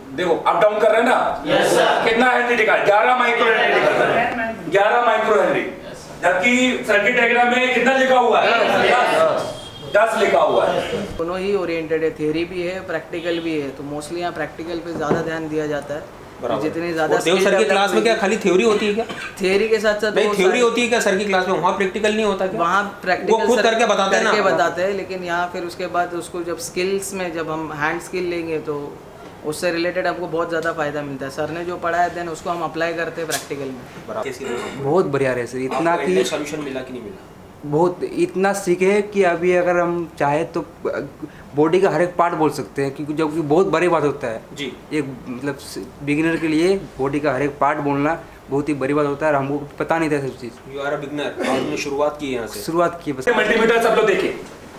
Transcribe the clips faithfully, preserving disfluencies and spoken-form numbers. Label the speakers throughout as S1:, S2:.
S1: देखो up down कर रहे हैं ना। yes, कितना हेनरी दिखा? ग्यारह माइक्रो हेनरी दिखा है, ग्यारह माइक्रो हेनरी। जबकि सर्किट डायग्राम में कितना लिखा हुआ है? दस लिखा हुआ है।
S2: दोनों ही ओरिएंटेड है, थियरी भी है प्रैक्टिकल भी है, तो मोस्टली यहाँ प्रैक्टिकल पे ज़्यादा ध्यान दिया जाता है। जितनी ज़्यादा
S3: देव सर की क्लास में क्या खाली थ्योरी होती है क्या?
S2: थियरी के साथ साथ
S3: नहीं, थ्योरी होती है क्या सर की क्लास में? वहाँ प्रैक्टिकल नहीं होता क्या?
S2: वहाँ प्रैक्टिकल
S3: वो खुद करके बताते हैं ना,
S2: करके बताते हैं, लेकिन यहाँ फिर उसके बाद उसको जब स्किल्स में जब हम हैंड स्किल लेंगे तो उससे रिलेटेड हमको बहुत ज़्यादा फायदा मिलता है। सर ने जो पढ़ाया देन उसको हम अप्लाई करते हैं प्रैक्टिकल में।
S4: बहुत बढ़िया रहे सर, इतना कि
S3: सॉल्यूशन मिला कि नहीं मिला?
S4: बहुत इतना सीखे कि अभी अगर हम चाहे तो बॉडी का हर एक पार्ट बोल सकते हैं, क्योंकि जब बहुत बड़ी बात होता है
S3: जी,
S4: एक मतलब बिगिनर के लिए बॉडी का हर एक पार्ट बोलना बहुत ही बड़ी बात होता है और हमको पता नहीं था सब चीज़।
S3: यू आर अ बिगिनर, आपने शुरुआत की यहाँ से?
S4: शुरुआत की बस।
S1: मल्टीमीटर सब लोग देखिए,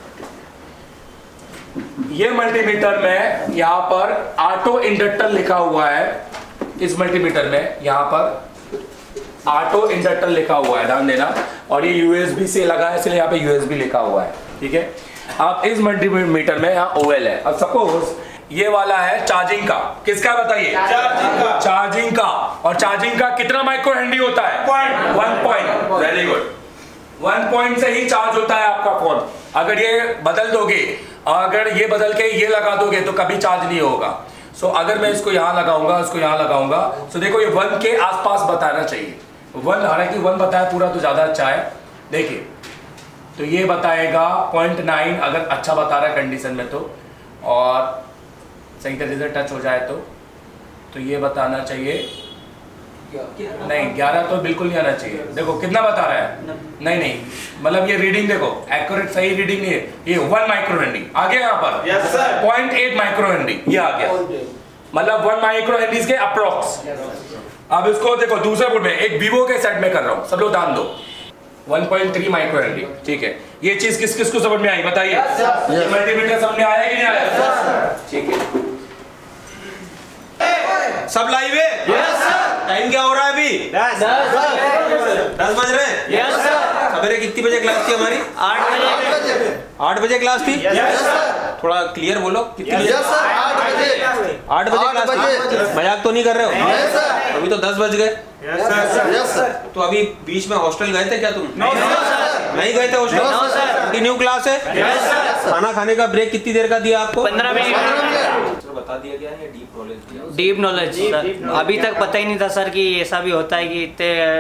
S1: ये मल्टीमीटर में यहाँ पर ऑटो इंडक्टर लिखा हुआ है। इस मल्टीमीटर में यहाँ पर ऑटो इंडक्टर लिखा हुआ है, ध्यान देना। और ये यूएसबी से लगा है, इसलिए यहाँ पे यूएसबी लिखा हुआ है, ठीक है। अब इस मल्टीमीटर में यहाँ ओएल है। अब सपोज ये वाला है चार्जिंग का, किसका बताइए? चार्जिंग का। चार्जिंग का, और चार्जिंग का कितना माइक्रो हेनरी होता है? One point. Very good, one point से ही चार्ज होता है आपका फोन। अगर ये बदल दोगे, अगर ये बदल के ये लगा दोगे तो कभी चार्ज नहीं होगा। सो so, अगर मैं इसको यहाँ लगाऊंगा, इसको यहाँ लगाऊंगा, सो so, देखो ये वन के आसपास बताना चाहिए। वन, हालांकि वन बताया पूरा तो ज्यादा अच्छा है। देखिए तो ये बताएगा पॉइंट नाइन, अगर अच्छा बता रहा है कंडीशन में तो, और सही तरीके से टच हो जाए तो तो ये बताना चाहिए नहीं, ग्यारह तो बिल्कुल नहीं आना चाहिए। देखो कितना बता रहा है? नहीं नहीं, मतलब ये रीडिंग देखो एक्यूरेट सही रीडिंग नहीं है। ये वन माइक्रो हेनरी आ गया यहाँ पर। yes, point eight micro henry ये आ गया, मतलब वन माइक्रो हेनरी के अप्रोक्स। अब इसको देखो दूसरे बोर्ड में, एक वीवो के सेट में कर रहा हूँ, सब लोग ध्यान दो। One point three micro henry, ठीक है। ये चीज किस किस को समझ में आई बताइए? ये मल्टीमीटर समझ में आया कि नहीं आया? ठीक है,
S3: सब लाइव है? Yes sir. टाइम क्या हो रहा है अभी? दस दस बज रहे हैं। Yes sir. सवेरे कितनी बजे क्लास थी हमारी? आठ बजे। आठ बजे क्लास थी? Yes sir. थोड़ा क्लियर बोलो, कितनी बजे? यस सर, आठ बजे। आठ बजे क्लास थी? मजाक तो नहीं कर रहे हो? Yes sir. अभी तो दस बज गए। Yes sir. Yes sir. तो अभी बीच में हॉस्टल गए थे क्या तुम? नहीं गए थे हॉस्टल? कंटिन्यू क्लास है? Yes sir. खाना खाने का ब्रेक कितनी देर का दिया आपको? पंद्रह मिनट। बता दिया गया है, डीप नॉलेज दिया?
S5: डीप नॉलेज सर, अभी तक पता ही नहीं था सर कि ऐसा भी होता है कि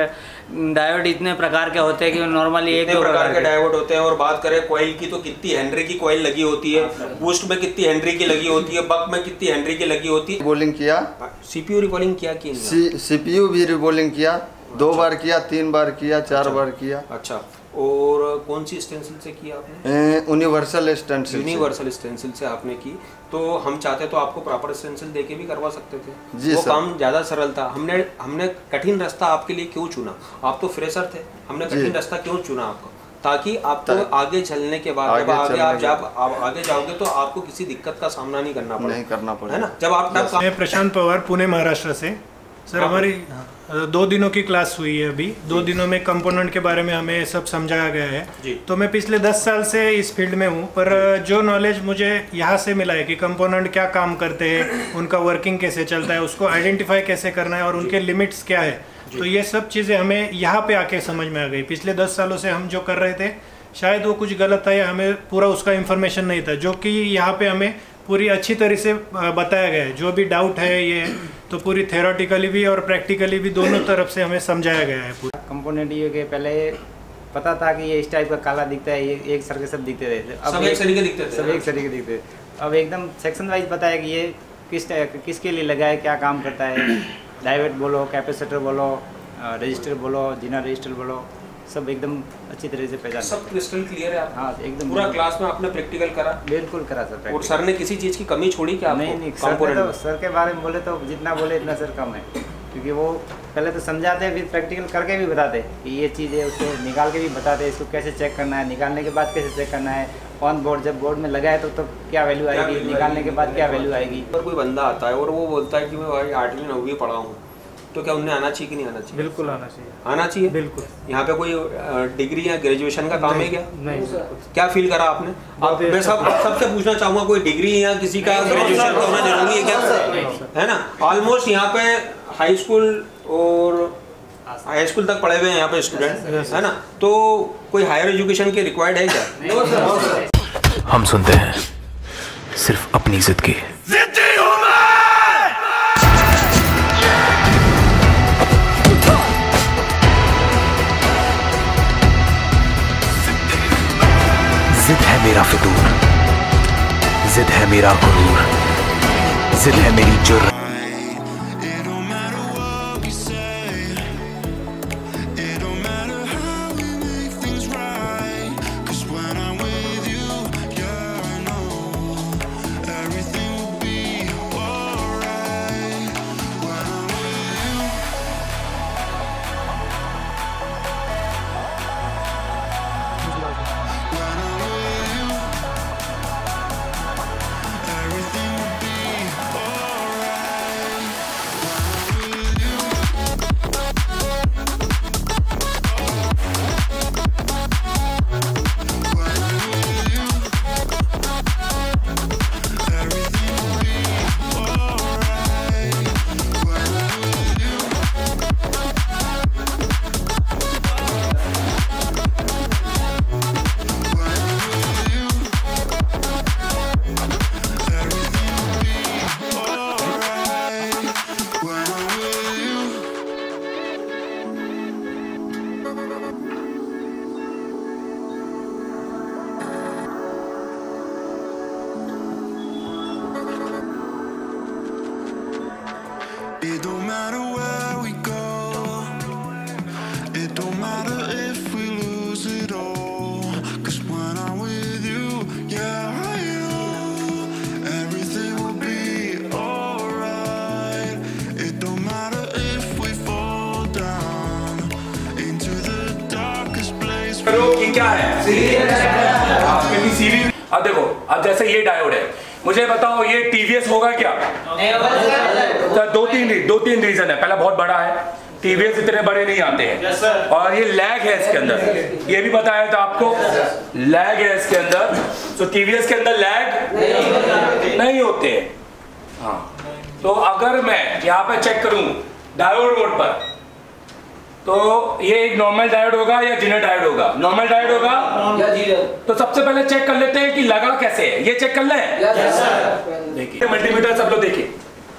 S5: इतने डायोड इतने प्रकार के होते हैं कि नॉर्मली एक दो
S3: प्रकार के डायोड होते हैं। और बात करें कॉइल की तो कितनी हेनरी की कॉइल लगी होती है, बूस्ट में कितनी हेनरी की लगी होती है, बक में कितनी हेनरी की लगी होती है।
S6: रिबोलिंग किया,
S3: सीपीयू रिबोलिंग किया कि
S6: सीपीयू भी रिबोलिंग किया, दो बार किया, तीन बार किया, चार बार किया।
S3: अच्छा, और कौन सी स्टेंसिल से किया आपने?
S6: Universal stencil.
S3: यूनिवर्सल स्टेंसिल से आपने की, तो हम चाहते तो आपको प्रॉपर स्टेंसिल देके भी करवा सकते थे।
S6: जी
S3: वो
S6: सर।
S3: काम ज़्यादा सरल था। हमने हमने कठिन रास्ता आपके लिए क्यों चुना? आप तो फ्रेशर थे, हमने कठिन रास्ता क्यों चुना आपको? ताकि आपको आगे चलने के बाद जब आगे आप जब आप आगे जाओगे तो आपको किसी दिक्कत का सामना नहीं करना पड़े,
S6: नहीं करना पड़े,
S3: है ना? जब आप तब
S7: मैं प्रशांत पवार, पुणे महाराष्ट्र से। सर हमारी दो दिनों की क्लास हुई है अभी। दो दिनों में कंपोनेंट के बारे में हमें सब समझाया गया है। तो मैं पिछले दस साल से इस फील्ड में हूँ, पर जो नॉलेज मुझे यहाँ से मिला है कि कंपोनेंट क्या काम करते हैं, उनका वर्किंग कैसे चलता है, उसको आइडेंटिफाई कैसे करना है और उनके लिमिट्स क्या है, तो ये सब चीज़ें हमें यहाँ पे आके समझ में आ गई। पिछले दस सालों से हम जो कर रहे थे शायद वो कुछ गलत था या हमें पूरा उसका इन्फॉर्मेशन नहीं था, जो कि यहाँ पे हमें पूरी अच्छी तरह से बताया गया है। जो भी डाउट है ये तो पूरी थ्योरेटिकली भी और प्रैक्टिकली भी दोनों तरफ से हमें समझाया गया है पूरा।
S2: कंपोनेंट ये के पहले पता था कि ये इस टाइप का काला दिखता है, ये एक सर के सब दिखते थे,
S3: अब सब एक तरीके दिखते थे,
S2: सब एक तरीके दिखते थे। अब एकदम सेक्शन वाइज बताया कि ये किस किसके लिए लगा है, क्या काम करता है। डायोड बोलो, कैपेसिटर बोलो, रजिस्टर बोलो, जीना रजिस्टर बोलो, सब एकदम अच्छी तरह से पहचान।
S3: सब क्रिस्टल क्लियर है आप?
S2: हाँ एकदम।
S3: पूरा क्लास में आपने प्रैक्टिकल करा?
S2: बिल्कुल करा सर।
S3: और सर ने किसी चीज़ की कमी छोड़ी क्या आपको?
S2: नहीं नहीं, सर ने तो सर के बारे में बोले तो जितना बोले इतना सर कम है, क्योंकि वो पहले तो समझाते हैं फिर प्रैक्टिकल करके भी बताते कि ये चीज़ है, उसको निकाल के भी बताते इसको कैसे चेक करना है, निकालने के बाद कैसे चेक करना है, ऑन बोर्ड जब बोर्ड में लगाए तो तो क्या वैल्यू आएगी, निकालने के बाद क्या वैल्यू आएगी।
S3: और कोई बंदा आता है और वो बोलता है कि मैं भाई आठवीं नौवीं पढ़ा हूँ, तो क्या उन्हें आना चाहिए कि नहीं आना चाहिए?
S7: बिल्कुल आना चाहिए।
S3: आना चाहिए
S7: बिल्कुल।
S3: यहाँ पे कोई डिग्री या ग्रेजुएशन का काम है क्या?
S7: नहीं सर।
S3: क्या फील करा आपने? आप मैं सब सबसे पूछना चाहूंगा, कोई डिग्री या किसी का ग्रेजुएशन का होना जरूरी है क्या? है ना, ऑलमोस्ट यहाँ पे हाई स्कूल और हाई स्कूल तक पढ़े हुए हैं यहाँ पे स्टूडेंट, है ना, तो कोई हायर एजुकेशन के रिक्वायर्ड है क्या?
S8: हम सुनते हैं सिर्फ अपनी जिद की। जिद है मेरा फितूर, जिद है मेरा गुरूर, जिद है मेरी जुर्र।
S9: It don't matter where we go, it don't matter if we lose it all, 'cause when I'm with you, yeah, I know everything will be alright. It don't matter if we fall down into the darkest place.
S1: ये क्या है? CV. अब देखो, अब जैसे ये diode है, मुझे बताओ ये टीवीएस होगा क्या? तो दो तीन दो तीन रीजन है। पहला, बहुत बड़ा है, टीवीएस इतने बड़े नहीं आते हैं, और ये लैग है इसके अंदर, ये भी बताया था आपको, लैग है इसके अंदर। तो टीवीएस के अंदर लैग नहीं, नहीं होते हैं। हाँ, तो अगर मैं यहाँ पे चेक करूं डायोड मोड पर, तो ये एक नॉर्मल डायोड होगा या जीरो डायोड होगा? नॉर्मल डायोड होगा या जीरो। तो सबसे पहले चेक कर लेते हैं कि लगा कैसे है, ये चेक कर लें। देखिए मल्टीमीटर, सब लोग देखिए,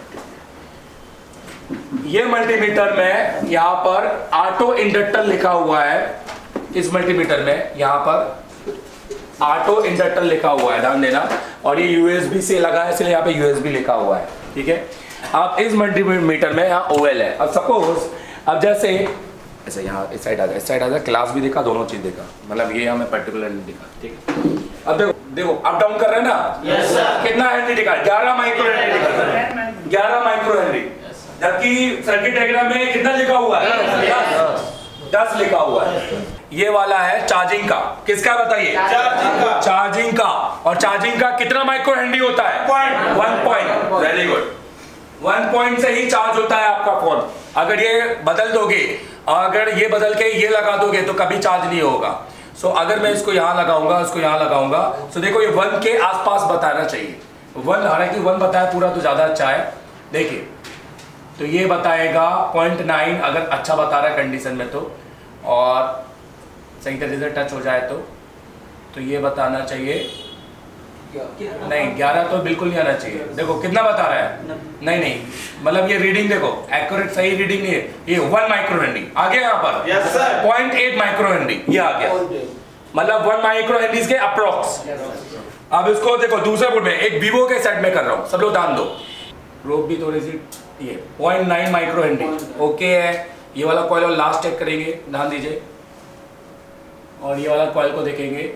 S1: ये मल्टीमीटर में यहाँ पर ऑटो इंडक्टर लिखा हुआ है। इस मल्टीमीटर में यहाँ पर ऑटो इंडक्टर लिखा हुआ है, ध्यान देना, और ये यूएसबी से लगा है, इसलिए यहाँ पे यूएसबी लिखा हुआ है, ठीक है। अब इस मल्टीमीटर में यहाँ ओएल है। अब सपोज, अब जैसे ऐसे यहाँ इस साइड आ जाए, इस साइड आ जाए, क्लास भी देखा, दोनों चीज देखा, मतलब ये हमें पर्टिकुलर नहीं दिखा, ठीक है। अब देखो देखो अप डाउन कर रहे हैं ना, yes, कितना हेनरी दिखा? ग्यारह माइक्रो हेनरी दिखा, ग्यारह माइक्रो हेनरी, जबकि सर्किट डायग्राम में कितना लिखा हुआ है? दस लिखा हुआ है। ये वाला है चार्जिंग का, किसका बताइए? चार्जिंग का। चार्जिंग का, और चार्जिंग का कितना माइक्रो हेनरी होता है? One point. Very good, one point से ही चार्ज होता है आपका फोन। अगर ये बदल दोगे, अगर ये बदल के ये लगा दोगे तो कभी चार्ज नहीं होगा। सो so, अगर मैं इसको यहाँ लगाऊंगा, इसको यहाँ लगाऊंगा, सो so, देखो ये वन के आसपास बताना चाहिए। वन, हालांकि वन बताया पूरा तो ज्यादा अच्छा है। देखिए, तो ये बताएगा पॉइंट नाइन, अगर अच्छा बता रहा है कंडीशन में तो, और सही तरीके से टच हो जाए तो तो ये बताना चाहिए नहीं, ग्यारह तो बिल्कुल नहीं आना चाहिए। देखो कितना बता रहा है? नहीं नहीं, मतलब ये रीडिंग देखो, एक्यूरेट सही रीडिंग नहीं है। ये वन माइक्रो हेनरी आ गया यहाँ पर, yes, point eight micro henry ये आ गया, मतलब वन माइक्रो हेनरी के अप्रोक्स। अब इसको देखो दूसरे बोर्ड में, एक वीवो के सेट में कर रहा हूँ, सब लोग ध्यान दो, रोक भी थोड़ी सी, ये point nine micro henry okay है। ये वाला कॉइल और लास्ट चेक करेंगे, ध्यान दीजिए, और ये वाला कॉइल को देखेंगे,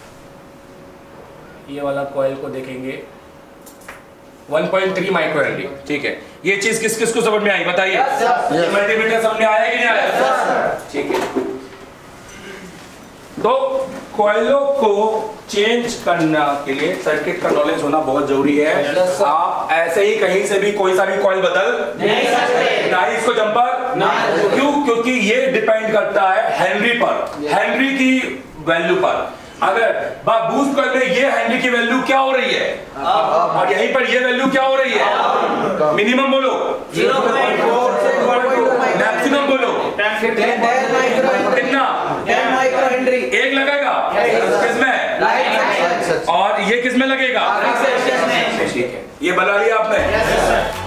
S1: ये वाला कॉइल को देखेंगे, one point three micro henry, ठीक है। ये चीज किस किस को समझ में आई बताइए? ये मल्टीमीटर समझ में आया कि नहीं आया? ठीक है। तो कॉइलों को चेंज करने के लिए सर्किट का नॉलेज होना बहुत जरूरी है। आप ऐसे ही कहीं से भी कोई सा भी कॉइल बदल नहीं सकते, ना ही इसको जंपर। क्यों? क्योंकि ये डिपेंड करता है हेनरी पर, हेनरी की वैल्यू पर। अगर बूस्ट कॉइल में ये हेनरी की वैल्यू क्या हो रही है और यहीं पर ये वैल्यू क्या हो रही है, मिनिमम बोलो, मैक्सिमम बोलो कितना, एक लगेगा किसमें और ये किसमें लगेगा, ठीक है, ये बना लिया आपने।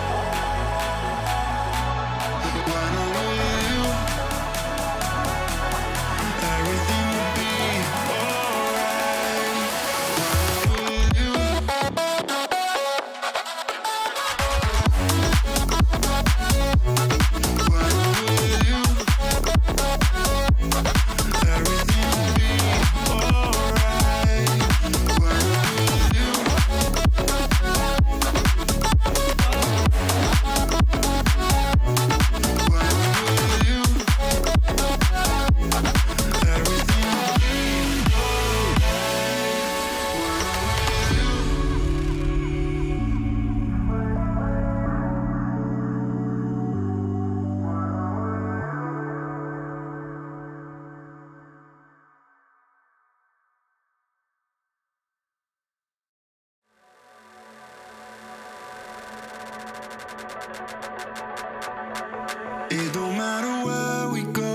S9: It don't matter where we go,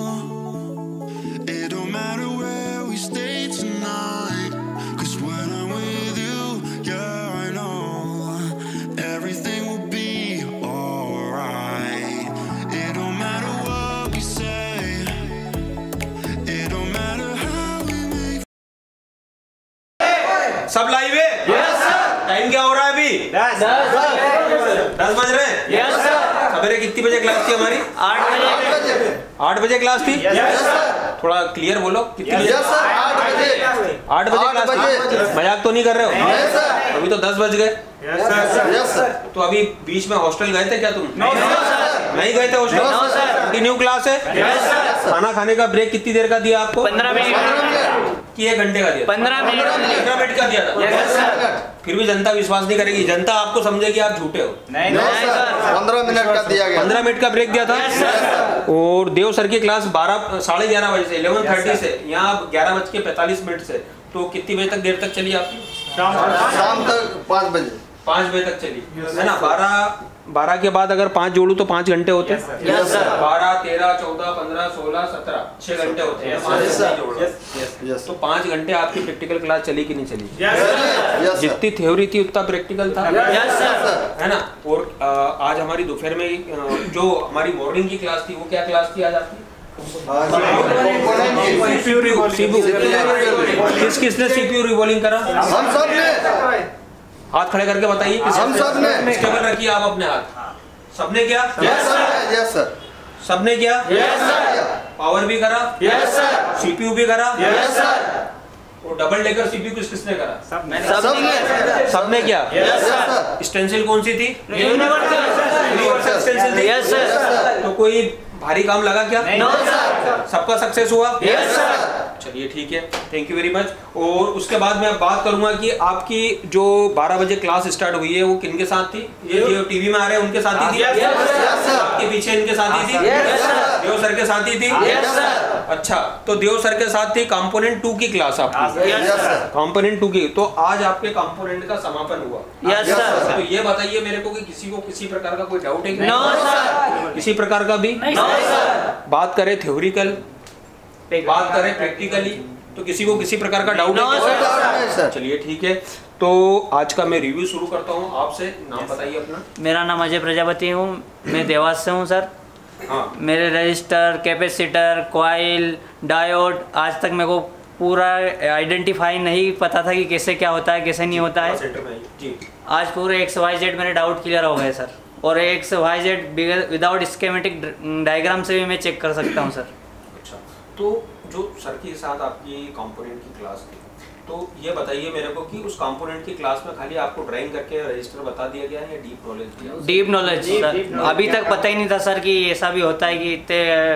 S9: it don't matter where we stay tonight, 'cause when I'm with you, yeah, I know everything will be alright. It don't matter what we say, it don't matter how we make.
S3: सब live है? Yes sir. Time क्या हो रहा है अभी?
S5: दस
S3: दस बज रहे हैं?
S5: Yes sir.
S3: सवेरे कितनी बजे क्लास थी हमारी?
S5: आठ बजे।
S3: आठ बजे क्लास थी?
S6: Yes sir.
S3: थोड़ा क्लियर बोलो, कितनी बजे?
S6: यस सर, आठ बजे।
S3: आठ बजे
S6: आठ
S3: क्लास
S6: बजे।
S3: थी? मजाक तो नहीं कर रहे हो?
S6: Yes sir.
S3: अभी तो दस बज गए।
S6: Yes sir.
S3: तो अभी बीच में हॉस्टल गए थे क्या तुम?
S6: No sir.
S3: नहीं गए थे hostel?
S6: No sir.
S3: Continue class है?
S5: Yes sir.
S3: खाना खाने का ब्रेक कितनी देर का दिया आपको?
S5: पंद्रह मिनट
S3: कि एक घंटे का दिया?
S5: पंद्रह मिनट
S3: पंद्रह मिनट का दिया था।
S5: Yes sir.
S3: फिर भी जनता विश्वास नहीं करेगी, जनता आपको समझेगी आप झूठे हो।
S2: नहीं
S6: नो
S2: नहीं
S6: सर, पंद्रह मिनट का दिया गया।
S3: पंद्रह मिनट का ब्रेक दिया था। और देव सर की क्लास बारह साढ़े ग्यारह बजे से इलेवन थर्टी से यहाँ ग्यारह बज के पैंतालीस मिनट से, तो कितनी बजे तक देर तक चली आपकी?
S6: शाम तक पाँच बजे।
S3: पाँच बजे तक चली है ना। बारह बारह के बाद अगर पाँच जोड़ू तो पाँच घंटे होते हैं।
S5: Yes sir.
S3: बारह तेरह चौदह पंद्रह सोलह सत्रह छह घंटे होते हैं। पाँच
S6: यस सर।
S3: जोड़ो।
S6: यस
S3: तो पाँच घंटे आपकी प्रैक्टिकल क्लास चली कि नहीं चली?
S6: Yes sir.
S3: जितनी थ्योरी थी उतना प्रैक्टिकल था,
S5: यस सर।
S3: है ना। और आ, आज हमारी दोपहर में आ, जो हमारी मॉर्निंग की क्लास थी वो क्या क्लास थी आज आपकी? किस किसने सीपीयू रिवॉल्विंग करा?
S6: हम सब ने।
S3: हाथ खड़े करके बताइए।
S6: हम सब ने।
S3: स्टेबल रखिए आप अपने हाथ। सबने किया?
S6: Yes sir. Yes sir.
S3: सबने किया?
S6: Yes sir.
S3: पावर भी करा?
S6: Yes sir.
S3: सीपीयू भी करा?
S6: Yes sir.
S3: और डबल डेकर सीपीयू किस किसने करा?
S2: सब मैंने
S6: सब ने।
S3: सबने किया?
S6: Yes sir.
S3: स्टेंसिल कौन सी थी?
S5: यूनिवर्सल
S3: स्टेंसिल थी?
S5: Yes sir.
S3: तो कोई भारी काम लगा क्या?
S2: No sir.
S3: सबका सक्सेस हुआ?
S5: Yes sir.
S3: चलिए ठीक है, थैंक यू वेरी मच। और उसके बाद मैं बात करूंगा कि आपकी जो बारह बजे क्लास स्टार्ट हुई है वो किनके साथ थी? ये जो टीवी में आ रहे हैं उनके साथ ही थी? आपके पीछे इनके साथ ही थी? देव सर के साथ ही थी? अच्छा, तो देव सर के साथ थी कंपोनेंट टू की क्लास आपकी? कंपोनेंट टू की। तो आज आपके कंपोनेंट का समापन हुआ?
S5: Yes sir.
S3: तो ये बताइए मेरे को कि किसी को किसी प्रकार का कोई डाउट है?
S5: No sir.
S3: किसी प्रकार का भी?
S5: No sir.
S3: बात करें थ्योरिकल, बात करें प्रैक्टिकली, तो किसी को किसी प्रकार का डाउट
S5: No,
S3: है?
S6: सर।
S3: चलिए ठीक है, तो आज का मैं रिव्यू शुरू करता हूँ। आपसे नाम बताइए अपना।
S5: मेरा नाम अजय प्रजापति हूँ, मैं देवास से हूँ सर।
S3: हाँ।
S5: मेरे रजिस्टर, कैपेसिटर, कॉइल, डायोड आज तक मेरे को पूरा आइडेंटिफाई नहीं पता था कि कैसे क्या होता है कैसे नहीं होता है।
S3: सेंटर में जी।
S5: आज पूरे एक्स वाई जेड मेरे डाउट क्लियर हो गए सर। और X Y Z without schematic diagram से भी मैं चेक कर सकता हूँ सर।
S3: अच्छा, तो जो सर के साथ आपकी कंपोनेंट की क्लास थी, तो ये बताइए मेरे को कि उस कंपोनेंट की क्लास में खाली आपको ड्राइंग करके रजिस्टर बता दिया गया है या डीप नॉलेज दिया?
S5: डीप नॉलेज सर, अभी तक पता ही नहीं था सर कि ऐसा भी होता है कि इतने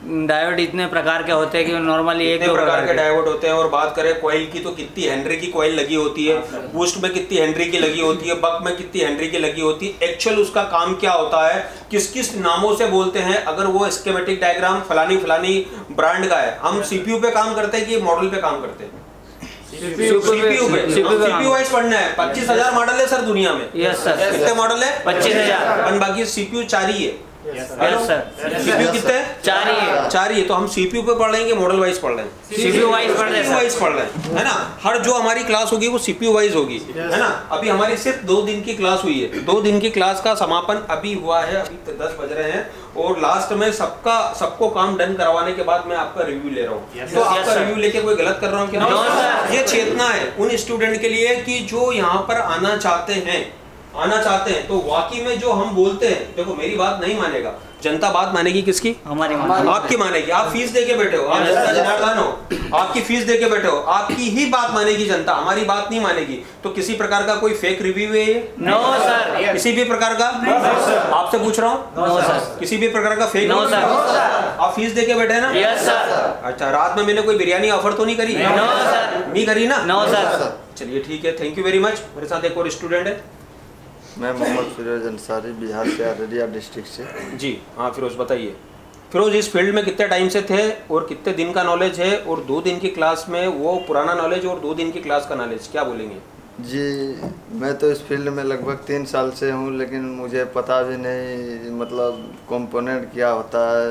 S5: डायोड इतने प्रकार के होते हैं कि नॉर्मली एक
S3: कितने
S5: दो
S3: प्रकार के डायोड होते हैं। और बात करें कॉइल की तो कितनी हेनरी की कॉइल लगी होती है, बूस्ट में कितनी हेनरी की लगी होती है, बक में कितनी हेनरी की लगी होती है, एक्चुअल उसका काम क्या होता है, किस किस नामों से बोलते हैं। अगर वो स्कीमेटिक डायग्राम फलानी फलानी ब्रांड का है, हम सीपीयू पे काम करते हैं कि मॉडल पे काम करते हैं? सीपीयू पे। सीपीयू वाइज पढ़ना है। पच्चीस हजार मॉडल है सर दुनिया में।
S5: Yes sir.
S3: कितने मॉडल है?
S5: पच्चीस हजार।
S3: बाकी सीपीयू चार ही है।
S5: Yes sir.
S3: सीपीयू कितने?
S5: चार ही है।
S3: चार ही है। तो हम सीपीयू पे पढ़ लेंगे, मॉडल वाइज पढ़ लेंगे,
S5: सीपीयू वाइज पढ़ लेंगे,
S3: सीपीयू वाइज पढ़ लेंगे, है ना। हर जो हमारी क्लास होगी वो सीपीयू वाइज होगी, है ना। अभी हमारी सिर्फ दो दिन की क्लास हुई है। दो दिन की क्लास का समापन अभी हुआ है, अभी दस बज रहे हैं और लास्ट में सबका सबको काम डन करवाने के बाद मैं आपका रिव्यू ले रहा हूँ। तो आपका रिव्यू लेके कोई गलत कर रहा हूँ क्या? ये चेतना है उन स्टूडेंट के लिए कि जो यहाँ पर आना चाहते हैं आना चाहते हैं तो वाकई में जो हम बोलते हैं, देखो मेरी बात नहीं मानेगा, जनता बात मानेगी किसकी? हमारी। आपकी मानेगी। आप फीस दे के बैठे हो, आप जनता जनार्दन हो, आपकी फीस दे के बैठे हो, आपकी ही बात मानेगी जनता, हमारी बात नहीं मानेगी। तो किसी प्रकार का कोई फेक रिव्यू है ये?
S5: No sir.
S3: किसी भी प्रकार का? आपसे पूछ रहा हूँ।
S5: No sir.
S3: किसी भी प्रकार का फेक?
S5: No sir.
S3: आप फीस दे के बैठे हैं ना?
S5: Yes sir.
S3: अच्छा, रात में मैंने कोई बिरयानी ऑफर तो नहीं करी?
S5: No sir.
S3: नहीं करी ना?
S5: No sir.
S3: चलिए ठीक है, थैंक यू वेरी मच। मेरे साथ एक और स्टूडेंट है।
S6: मैं मोहम्मद फिरोज अंसारी, बिहार से, अररिया डिस्ट्रिक्ट से।
S3: जी हाँ फिरोज, बताइए। फिरोज, इस फील्ड में कितने टाइम से थे और कितने दिन का नॉलेज है, और दो दिन की क्लास में वो पुराना नॉलेज और दो दिन की क्लास का नॉलेज क्या बोलेंगे?
S6: जी, मैं तो इस फील्ड में लगभग तीन साल से हूँ, लेकिन मुझे पता भी नहीं मतलब कंपोनेंट क्या होता है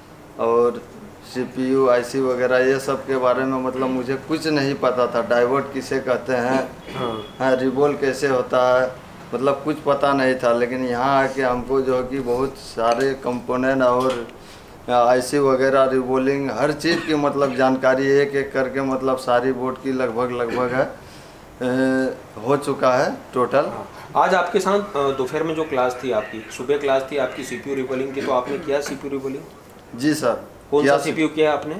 S6: और सीपीयू, आईसी वगैरह ये सब के बारे में मतलब मुझे कुछ नहीं पता था। डायोड किसे कहते हैं, हाँ, रिबोल कैसे होता है, मतलब कुछ पता नहीं था। लेकिन यहाँ आके हमको जो है कि बहुत सारे कंपोनेंट और आईसी वगैरह, रिबोलिंग, हर चीज़ की मतलब जानकारी एक एक करके मतलब सारी बोर्ड की लगभग लगभग है ए, हो चुका है टोटल।
S3: आज आपके साथ दोपहर में जो क्लास थी आपकी, सुबह क्लास थी आपकी सीपीयू रिबोलिंग की, तो आपने किया सीपीयू रिबोलिंग?
S6: जी सर।
S3: कौन सा सीपीयू किया आपने?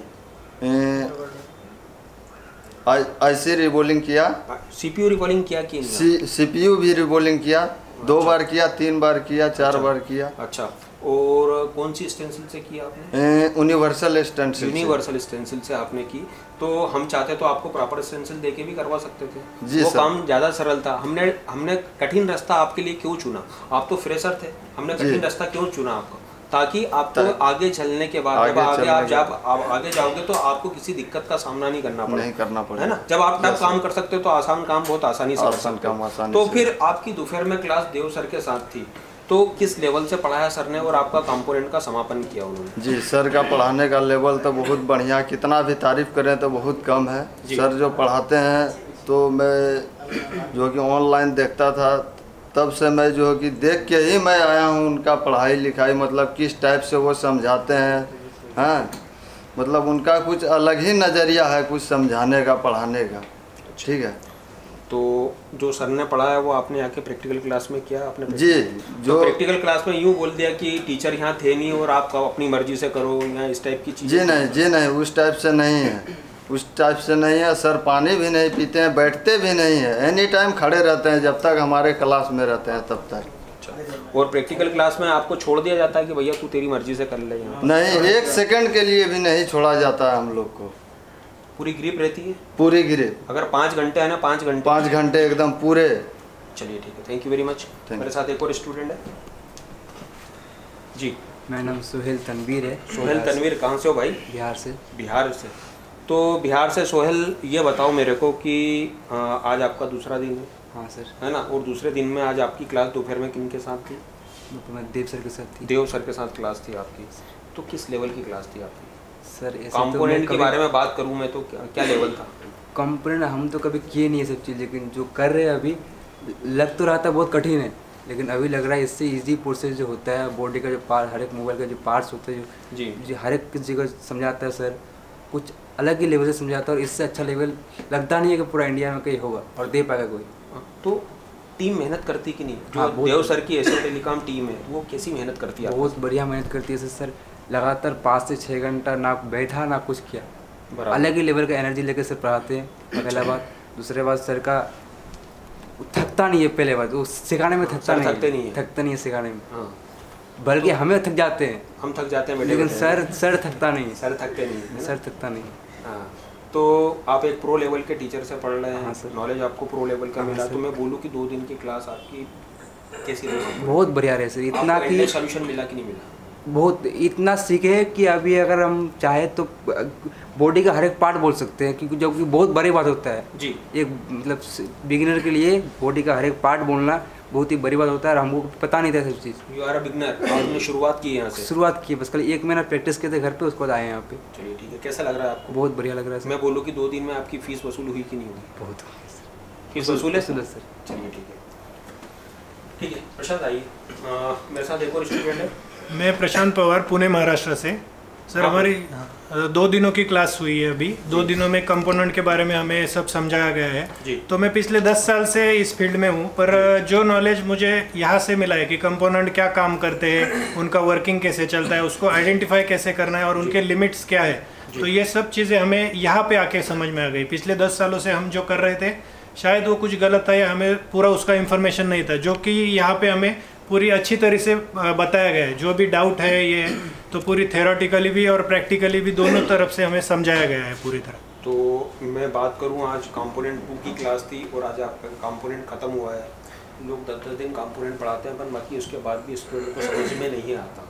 S6: आईसी रिबोलिंग किया।
S3: सीपीयू रिबोलिंग किया कि
S6: सी सीपीयू भी रिबोलिंग किया, दो बार किया, तीन बार किया, चार
S3: अच्छा।
S6: बार किया।
S3: अच्छा, और कौन सी स्टेंसिल से किया आपने?
S6: Universal stencil.
S3: यूनिवर्सल स्टेंसिल से आपने की। तो हम चाहते तो आपको प्रॉपर स्टेंसिल देके भी करवा सकते थे।
S6: जी
S3: वो
S6: सर।
S3: काम ज़्यादा सरल था। हमने हमने कठिन रास्ता आपके लिए क्यों चुना? आप तो फ्रेशर थे, हमने कठिन रास्ता क्यों चुना आपको? ताकि आपको आगे चलने के बाद जब आगे आप जब आप आगे जाओगे तो आपको किसी दिक्कत का सामना नहीं करना पड़े,
S6: नहीं करना पड़े,
S3: है ना। जब आप तब काम कर सकते हो तो आसान काम बहुत आसानी से कर
S6: आसान
S3: सकते
S6: काम
S3: हो।
S6: आसानी
S3: तो
S6: से।
S3: फिर आपकी दोपहर में क्लास देव सर के साथ थी, तो किस लेवल से पढ़ाया सर ने और आपका कंपोनेंट का समापन किया उन्होंने?
S6: जी, सर का पढ़ाने का लेवल तो बहुत बढ़िया, कितना भी तारीफ करें तो बहुत कम है। सर जो पढ़ाते हैं तो मैं जो कि ऑनलाइन देखता था, तब से मैं जो है कि देख के ही मैं आया हूँ उनका पढ़ाई लिखाई, मतलब किस टाइप से वो समझाते हैं। हाँ, मतलब उनका कुछ अलग ही नज़रिया है कुछ समझाने का, पढ़ाने का। ठीक है।
S3: तो जो सर ने पढ़ाया वो आपने आके प्रैक्टिकल क्लास में किया आपने?
S6: जी,
S3: जो
S6: जो
S3: प्रैक्टिकल क्लास में यूँ बोल दिया कि टीचर यहाँ थे नहीं और आप अपनी मर्जी से करो, या इस टाइप की चीज़?
S6: जी नहीं, जी नहीं, उस टाइप से नहीं है, उस टाइप से नहीं है। सर पानी भी नहीं पीते हैं, बैठते भी नहीं है, एनी टाइम खड़े रहते हैं जब तक हमारे क्लास में रहते हैं तब तक।
S3: अच्छा, और प्रैक्टिकल क्लास में आपको छोड़ दिया जाता है कि भैया तू तेरी मर्जी से कर ले? यहाँ
S6: नहीं, एक सेकंड के लिए भी नहीं छोड़ा जाता है हम लोग को।
S3: पूरी ग्रिप रहती है?
S6: पूरी ग्रिप।
S3: अगर पाँच घंटे है ना, पाँच घंटे
S6: पाँच घंटे एकदम पूरे।
S3: चलिए ठीक है, थैंक यू वेरी मच। मेरे साथ एक और स्टूडेंट है जी।
S4: मेरा नाम सोहेल तनवीर है।
S3: सोहेल तनवीर, कहाँ से हो भाई?
S4: बिहार से।
S3: बिहार से। तो बिहार से सोहेल, ये बताओ मेरे को कि आ, आज आपका दूसरा दिन है?
S4: हाँ सर।
S3: है ना, और दूसरे दिन में आज आपकी क्लास दोपहर में किन के साथ थी?
S4: तो मैं देव सर के साथ थी।
S3: देव सर के साथ क्लास थी आपकी। तो किस लेवल की क्लास थी आपकी?
S4: सर
S3: कंपोनेंट के बारे में बात करूं मैं तो क्या, क्या लेवल था?
S4: कंपोनेंट हम तो कभी किए नहीं है सब चीज़, लेकिन जो कर रहे हैं अभी लग तो रहा था बहुत कठिन है, लेकिन अभी लग रहा है इससे इजी प्रोसेस जो होता है, बॉडी का जो पार्ट, हर एक मोबाइल का जो पार्ट्स होता है, जो
S3: जी
S4: जो हर एक जगह समझाता है सर, कुछ अलग ही लेवल से समझाता है और इससे अच्छा लेवल लगता नहीं है कि पूरा इंडिया में कहीं होगा और दे पाएगा कोई।
S3: तो टीम मेहनत करती कि नहीं? जो
S4: हाँ,
S3: देव सर की एशिया टेलीकॉम टीम है वो कैसी मेहनत करती है?
S4: बहुत बढ़िया मेहनत करती है सर। लगातार पाँच से छः घंटा ना बैठा ना कुछ किया, अलग ही लेवल का एनर्जी लेकर सर पढ़ाते हैं। पहला बात। दूसरे बात, सर का थकता नहीं है। पहले बात, वो सिखाने में थकता नहीं,
S3: थकते नहीं है,
S4: थकता नहीं है सिखाने में।
S3: हाँ।
S4: बल्कि हमें थक जाते हैं,
S3: हम थक जाते हैं बैठे
S4: लेकिन
S3: बैठे।
S4: सर सर थकता नहीं है,
S3: सर थकते नहीं है ना?
S4: सर थकता नहीं।
S3: हाँ, तो आप एक प्रो लेवल के टीचर से पढ़ रहे
S4: हाँ
S3: हैं,
S4: सर।
S3: नॉलेज आपको प्रो लेवल का
S4: हाँ
S3: मिला,
S4: सर।
S3: तो मैं बोलूँ कि दो दिन की क्लास आपकी कैसी रही?
S4: बहुत बढ़िया रहे सर, इतना कि
S3: सोल्यूशन मिला कि नहीं मिला?
S4: बहुत इतना सीखे कि अभी अगर हम चाहे तो बॉडी का हर एक पार्ट बोल सकते हैं, क्योंकि जो कि बहुत बड़ी बात होता है
S3: जी।
S4: एक मतलब बिगिनर के लिए बॉडी का हर एक पार्ट बोलना बहुत ही बड़ी बात होता है, और हमको पता नहीं था सब चीज़।
S3: यू आर अ बिगनर, आपने शुरुआत की है यहाँ से?
S4: शुरुआत की बस, कल एक महीना प्रैक्टिस किए थे घर पे, उसके बाद आए यहाँ पे।
S3: चलिए ठीक है, कैसा लग रहा है आपको?
S4: बहुत बढ़िया लग रहा है सर।
S3: मैं बोलूँ कि दो दिन में आपकी फीस वसूल हुई कि नहीं हुई?
S4: बहुत
S3: फीस वसूल है
S4: वसूल है सर।
S3: चलिए ठीक है, ठीक है। प्रशांत आइए, अ, मेरे साथ एक और स्टूडेंट है।
S7: मैं प्रशांत पवार, पुणे महाराष्ट्र से। सर
S3: हाँ।
S7: हमारी अ, दो दिनों की क्लास हुई है अभी। दो दिनों में कंपोनेंट के बारे में हमें सब समझाया गया है।
S3: जी।
S7: तो मैं पिछले दस साल से इस फील्ड में हूँ, पर जो नॉलेज मुझे यहाँ से मिला है कि कंपोनेंट क्या काम करते हैं, उनका वर्किंग कैसे चलता है, उसको आइडेंटिफाई कैसे करना है और उनके लिमिट्स क्या है, तो ये सब चीज़ें हमें यहाँ पे आके समझ में आ गई। पिछले दस सालों से हम जो कर रहे थे शायद वो कुछ गलत था या हमें पूरा उसका इन्फॉर्मेशन नहीं था, जो कि यहाँ पे हमें पूरी अच्छी तरह से बताया गया है। जो भी डाउट है ये तो पूरी थ्योरेटिकली भी और प्रैक्टिकली भी दोनों तरफ से हमें समझाया गया है पूरी तरह।
S3: तो मैं बात करूं, आज कंपोनेंट टू की क्लास थी और आज आपका कंपोनेंट ख़त्म हुआ है। लोग दस दस दिन कंपोनेंट पढ़ाते हैं, पर बाकी उसके बाद भी स्टूडेंट को समझ में नहीं आता।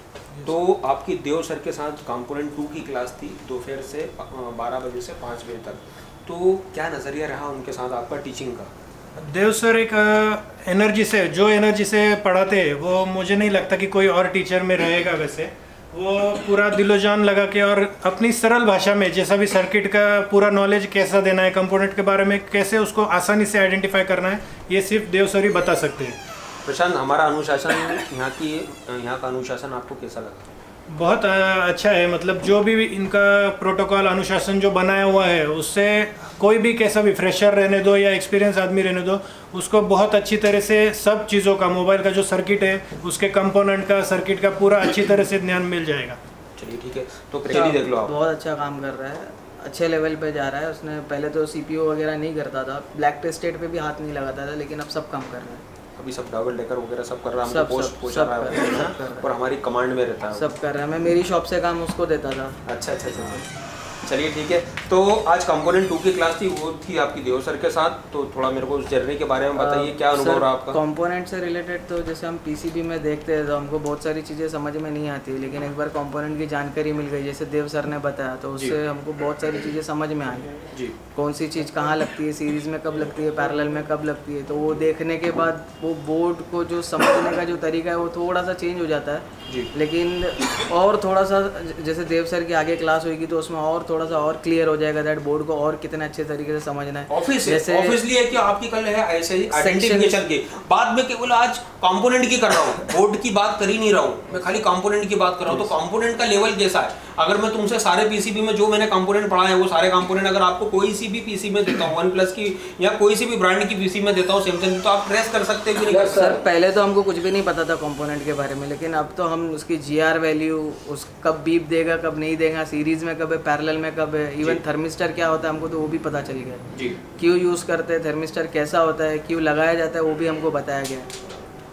S3: तो आपकी देव सर के साथ कंपोनेंट टू की क्लास थी दोपहर से बारह बजे से पाँच बजे तक, तो क्या नज़रिया रहा उनके साथ आपका टीचिंग का?
S7: देव सर एक एनर्जी से जो एनर्जी से पढ़ाते हैं वो मुझे नहीं लगता कि कोई और टीचर में रहेगा। वैसे वो पूरा दिलो जान लगा के और अपनी सरल भाषा में जैसा भी सर्किट का पूरा नॉलेज कैसा देना है, कंपोनेंट के बारे में कैसे उसको आसानी से आइडेंटिफाई करना है, ये सिर्फ देव सर ही बता सकते हैं।
S3: प्रशांत, हमारा अनुशासन यहाँ की यहाँ का अनुशासन आपको कैसा लगा?
S7: बहुत अच्छा है, मतलब जो भी इनका प्रोटोकॉल अनुशासन जो बनाया हुआ है उससे कोई भी कैसा भी फ्रेशर रहने दो या एक्सपीरियंस आदमी रहने दो, उसको बहुत अच्छी तरह से सब चीज़ों का, मोबाइल का जो सर्किट है उसके कंपोनेंट का, सर्किट का पूरा अच्छी तरह से ज्ञान मिल जाएगा।
S3: चलिए ठीक है, तो प्रेली देख लो आप।
S10: बहुत अच्छा काम कर रहा है, अच्छे लेवल पे जा रहा है। उसने पहले तो सीपीयू वगैरह नहीं करता था, ब्लैक टेस्टेड पे भी हाथ नहीं लगाता था, लेकिन अब सब काम कर रहा है।
S3: अभी सब डबल डेकर वगैरह सब कर रहा है,
S10: सब-
S3: हमको पोस्ट
S10: सब-
S3: पहुंचा
S10: सब
S3: रहा
S10: कर रहा है, सब
S3: है
S10: कर रहा है।
S3: और हमारी कमांड में रहता है।
S10: सब कर रहा है, मैं मेरी शॉप से काम उसको देता था।
S3: अच्छा अच्छा अच्छा, चलिए ठीक है। तो आज कंपोनेंट टू की क्लास थी, वो थी आपकी देव सर के साथ, तो थोड़ा मेरे को उस जर्नी के बारे में बताइए, क्या अनुभव रहा आपका?
S10: कंपोनेंट से रिलेटेड तो जैसे हम पीसीबी में देखते हैं तो हमको बहुत सारी चीज़ें समझ में नहीं आती, लेकिन एक बार कंपोनेंट की जानकारी मिल गई, जैसे देव सर ने बताया, तो उससे हमको बहुत सारी चीज़ें समझ में आई
S3: जी।
S10: कौन सी चीज़ कहाँ लगती है, सीरीज़ में कब लगती है, पैरेलल में कब लगती है। तो वो देखने के बाद वो बोर्ड को जो समझने का जो तरीका है वो थोड़ा सा चेंज हो जाता है
S3: जी।
S10: लेकिन और थोड़ा सा जैसे देव सर की आगे क्लास होगी तो उसमें और थोड़ा सा और क्लियर हो जाएगा दैट बोर्ड को और कितने अच्छे तरीके से समझना है।
S3: ऑफिस
S10: जैसे
S3: ऑब्वियसली है कि आपकी कल है ऐसे ही आइडेंटिफिकेशन की, बाद में केवल आज कंपोनेंट की कर रहा हूँ, बोर्ड की बात कर ही नहीं रहा हूँ, मैं खाली कंपोनेंट की बात कर रहा हूँ। तो कंपोनेंट का लेवल कैसा है? अगर मैं तुमसे सारे पीसीबी में जो मैंने कंपोनेंट पढ़ा है वो सारे कंपोनेंट अगर आपको कोई सी भी पीसी में देता हूँ, वन प्लस की या कोई सी भी ब्रांड की पीसी में देता हूँ, सैमसंग की, तो आप ट्रेस कर सकते हैं कि नहीं?
S10: सर पहले तो हमको कुछ भी नहीं पता था कंपोनेंट के बारे में, लेकिन अब तो हम उसकी जीआर वैल्यू, उस कब बीप देगा कब नहीं देगा, सीरीज में कब है, पैरेलल में कब है, इवन थर्मिस्टर क्या होता है हमको तो वो भी पता चल गया
S3: जी।
S10: क्यों यूज़ करते हैं, थर्मिस्टर कैसा होता है, क्यों लगाया जाता है, वो भी हमको बताया गया।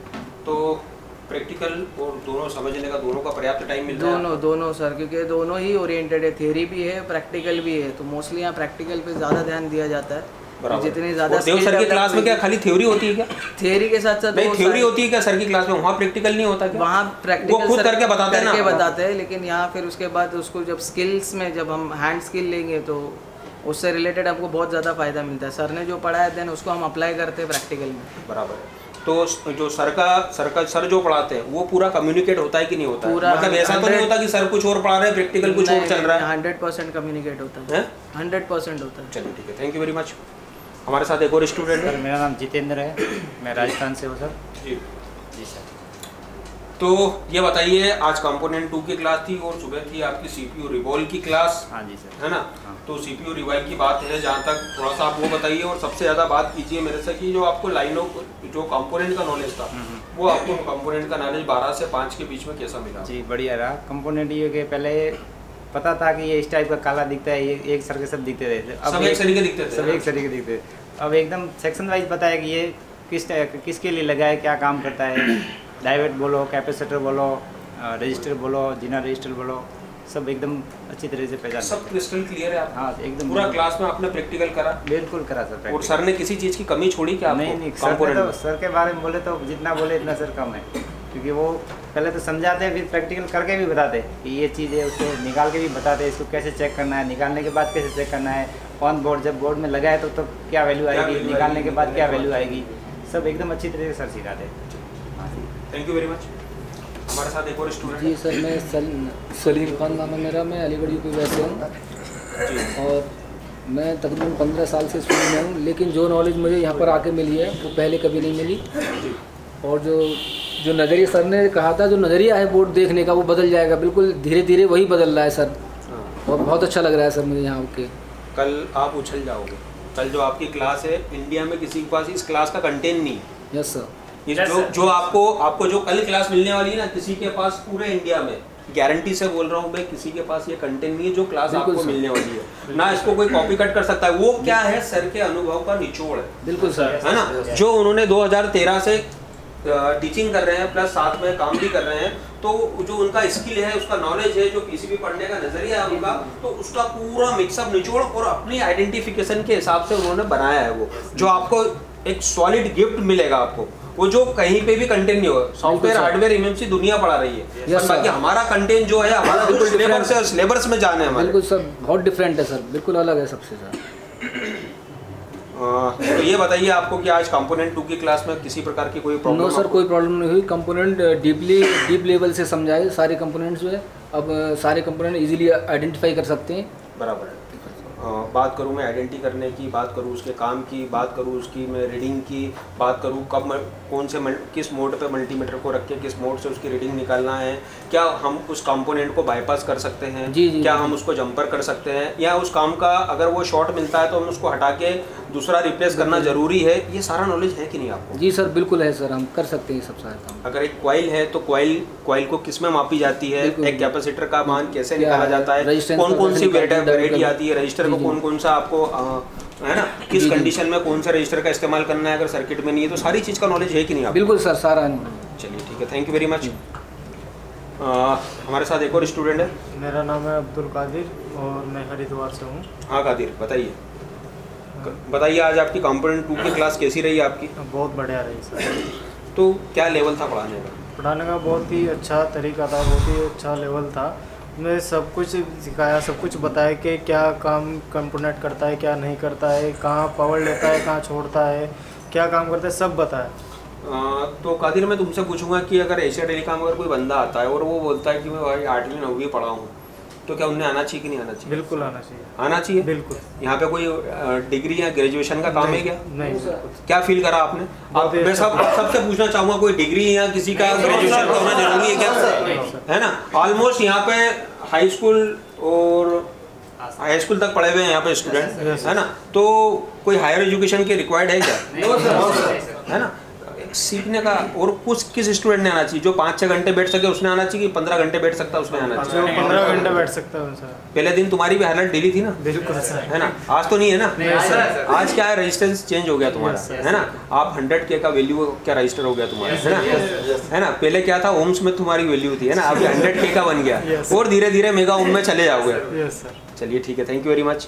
S3: तो प्रैक्टिकल और दोनों समझने का दोनों का पर्याप्त टाइम मिलता है?
S10: दोनों दोनों सर, क्योंकि दोनों ही ओरिएंटेड है, थ्योरी भी है प्रैक्टिकल भी है, तो मोस्टली यहाँ प्रैक्टिकल पे ज़्यादा ध्यान दिया जाता है। जितनी ज़्यादा
S3: देव सर की क्लास में क्या खाली थ्योरी होती है क्या?
S10: थ्योरी के साथ साथ
S3: नहीं, थ्योरी होती है क्या सर की क्लास में? वहाँ प्रैक्टिकल नहीं होता क्या?
S10: वहाँ प्रैक्टिकल
S3: वो खुद करके बताते हैं ना?
S10: करके बताते हैं, लेकिन यहाँ फिर उसके बाद उसको जब स्किल्स में जब हम हैंड स्किल लेंगे तो उससे रिलेटेड आपको बहुत ज़्यादा फायदा मिलता है। सर ने जो पढ़ाया देन उसको हम अप्लाई करते हैं प्रैक्टिकल में।
S3: बराबर है। तो जो सर का सर का सर जो पढ़ाते हैं वो पूरा कम्युनिकेट होता है कि नहीं होता है?
S10: पूरा
S3: मतलब ऐसा तो नहीं होता कि सर कुछ और पढ़ा रहे हैं, प्रैक्टिकल कुछ और चल रहा है?
S10: हंड्रेड परसेंट कम्युनिकेट होता है, हंड्रेड परसेंट होता है।
S3: चलिए ठीक है, थैंक यू वेरी मच। हमारे साथ एक और स्टूडेंट
S2: सर
S3: है।
S2: मेरा नाम जितेंद्र है, मैं राजस्थान से हूँ सर।
S3: जी
S2: जी सर।
S3: तो ये बताइए, आज कंपोनेंट टू की क्लास थी और सुबह थी आपकी सीपीयू रिवॉल्व की क्लास,
S2: हाँ जी सर।
S3: है ना?
S2: हाँ।
S3: तो सीपीयू रिवॉल्व की बात है जहाँ तक, थोड़ा सा आप वो बताइए और सबसे ज़्यादा बात कीजिए मेरे से कि जो आपको लाइनों जो कंपोनेंट का नॉलेज था वो आपको कंपोनेंट का नॉलेज बारह से पाँच के बीच में कैसा मिला?
S2: जी बढ़िया रहा। कंपोनेंट ये कि पहले पता था कि ये इस टाइप का काला दिखता है, ये एक सर के सब दिखते थे,
S3: सब एक तरीके दिखते थे,
S2: सब एक तरीके दिखते थे। अब एकदम सेक्शन वाइज बताया कि ये किस किसके लिए लगा है, क्या काम करता है, डायोड बोलो, कैपेसिटर बोलो, रजिस्टर बोलो, जीना रजिस्टर बोलो, सब एकदम अच्छी तरह से पहचान।
S3: सब क्रिस्टल क्लियर है आप?
S2: हाँ एकदम।
S3: पूरा क्लास में आपने प्रैक्टिकल करा?
S2: बिल्कुल करा सर।
S3: और सर ने किसी चीज़ की कमी छोड़ी क्या?
S2: नहीं नहीं सर, तो सर के बारे में बोले तो जितना बोले इतना सर कम है, क्योंकि वो पहले तो समझाते हैं फिर प्रैक्टिकल करके भी बताते कि ये चीज़ है, उसको निकाल के भी बताते इसको कैसे चेक करना है, निकालने के बाद कैसे चेक करना है, ऑन बोर्ड जब बोर्ड में लगाए तो, तो क्या वैल्यू आएगी, निकालने के बाद क्या वैल्यू आएगी, सब एकदम अच्छी तरह से सर सिखाते हैं।
S3: Thank you very much. हमारे साथ एक और स्टूडेंट।
S11: जी सर, मैं सल, सलीम खान नाम है मेरा, मैं अलीगढ़ यूपी वैसे हूँ और मैं तकरीबन पंद्रह साल से इस फील्ड में हूँ, लेकिन जो नॉलेज मुझे यहाँ पर आके मिली है वो पहले कभी नहीं मिली। और जो जो नज़रिया सर ने कहा था, जो नज़रिया है बोर्ड देखने का वो बदल जाएगा, बिल्कुल धीरे धीरे वही बदल रहा है सर, और बहुत अच्छा लग रहा है सर मुझे यहाँ के।
S3: कल आप उछल जाओगे, कल जो आपकी क्लास है इंडिया में किसी के पास इस क्लास का कंटेंट नहीं।
S11: Yes sir.
S3: ये जो जो आपको आपको जो कल क्लास मिलने वाली है ना, किसी के पास पूरे इंडिया में, गारंटी से बोल रहा हूँ मैं, किसी के पास ये कंटेंट नहीं है जो क्लास आपको मिलने वाली है ना। इसको कोई कॉपी कट कर सकता है। वो क्या है, सर के अनुभव का निचोड़ है।
S11: बिल्कुल सर,
S3: है ना, जो उन्होंने दो हज़ार तेरह से टीचिंग कर रहे हैं प्लस साथ में काम भी कर रहे हैं, तो जो उनका स्किल है, उसका नॉलेज है, जो पीसीबी पढ़ने का नजरिया है उनका, तो उसका पूरा मिक्सअप निचोड़ और अपनी आइडेंटिफिकेशन के हिसाब से उन्होंने बनाया है वो, जो आपको एक सॉलिड गिफ्ट मिलेगा आपको, वो जो कहीं पे भी कंटेंट नहीं होगा। सॉफ्टवेयर हार्डवेयर एमएमसी दुनिया पढ़ा रही है, yes, बाकी हमारा कंटेंट जो है हमारा बिल्कुल सिलेबस है, सिलेबस में जाने हमारे।
S11: बिल्कुल सर, बहुत डिफरेंट है सर, बिल्कुल अलग है सबसे सर।
S3: तो ये बताइए आपको कि आज कंपोनेंट टू की क्लास में किसी प्रकार की कोई प्रॉब्लम?
S11: नो सर, कोई प्रॉब्लम नहीं हुई। कंपोनेंट डीपली डीप लेवल से समझाए सारे कंपोनेंट्स जो है, अब सारे कंपोनेंट इजीली आइडेंटिफाई कर सकते हैं।
S3: बराबर है। बात करूँ मैं आइडेंटिटी करने की, बात करूँ उसके काम की, बात करूँ उसकी मैं रीडिंग की, बात करूँ कब कौन से किस मोड पे मल्टीमीटर को रख के किस मोड से उसकी रीडिंग निकालना है, क्या हम उस कंपोनेंट को बाईपास कर सकते हैं,
S11: जी जी,
S3: क्या
S11: जी,
S3: हम उसको जंपर कर सकते हैं, या उस काम का अगर वो शॉर्ट मिलता है तो हम उसको हटा के दूसरा रिप्लेस करना जरूरी है, ये सारा नॉलेज है कि नहीं आपको?
S11: जी सर, बिल्कुल है सर, हम कर सकते हैं सब सारा काम।
S3: अगर एक कॉइल है तो कॉइल कॉइल को किस में मापी जाती है, एक कैपेसिटर का मान कैसे निकाला जाता है, कौन कौन सी वेराइटी आती है, रजिस्टर को कौन कौन सा आपको है ना, किस कंडीशन में कौन सा रजिस्टर का इस्तेमाल करना है अगर सर्किट में नहीं है, तो सारी चीज़ का नॉलेज है कि नहीं आपको?
S11: बिल्कुल सर, सारा।
S3: चलिए ठीक है, थैंक यू वेरी मच। हमारे साथ एक और स्टूडेंट है।
S12: मेरा नाम है अब्दुल कादिर और मैं हरिद्वार से हूँ।
S3: हाँ कादिर, बताइए बताइए आज आपकी कंपोनेंट टू की क्लास कैसी रही आपकी?
S12: बहुत बढ़िया रही सर।
S3: तो क्या लेवल था पढ़ाने का?
S12: पढ़ाने का बहुत ही अच्छा तरीका था, बहुत ही अच्छा लेवल था। मैं सब कुछ सिखाया, सब कुछ बताया कि क्या काम कंपोनेंट करता है, क्या नहीं करता है, कहाँ पावर लेता है, कहाँ छोड़ता है, क्या काम करता है, सब बताया।
S3: तो कादिर मैं तुमसे पूछूंगा कि अगर एशिया टेलीकॉम अगर कोई बंदा आता है और वो बोलता है कि मैं भाई आठवीं नौवीं पढ़ा हूँ, तो क्या उन्हें आना चाहिए कि नहीं आना चाहिए?
S12: बिल्कुल आना चाहिए।
S3: आना चाहिए
S12: बिल्कुल।
S3: यहाँ पे कोई डिग्री या ग्रेजुएशन का काम है क्या?
S12: नहीं सर।
S3: क्या फील करा आपने? आप मैं सब सबसे पूछना चाहूँगा, कोई डिग्री या किसी का ग्रेजुएशन का होना जरूरी है क्या? है ना, ऑलमोस्ट यहाँ पे हाई स्कूल और हाई स्कूल तक पढ़े हुए हैं यहाँ पे स्टूडेंट, है ना, तो कोई हायर एजुकेशन के रिक्वायर्ड है क्या? है ना, सीखने का। और कुछ किस स्टूडेंट ने आना चाहिए? जो पाँच छः घंटे बैठ सके उसने आना चाहिए कि पंद्रह घंटे बैठ सकता है उसने आना चाहिए?
S12: पंद्रह घंटे बैठ सकता है सर।
S3: पहले दिन तुम्हारी भी हालत ढीली थी ना?
S12: बिल्कुल सर।
S3: है ना, आज तो नहीं है ना?
S12: नहीं सर।
S3: आज क्या है, रजिस्टेंस चेंज हो गया तुम्हारा, है ना, आप हंड्रेड के का वैल्यू क्या रजिस्टर हो गया तुम्हारा, है ना, है ना, पहले क्या था, ओम्स में तुम्हारी वैल्यू थी, है ना, अभी हंड्रेड के का बन गया और धीरे धीरे मेगा ओम में चले जाओगे। चलिए ठीक है, थैंक यू वेरी मच।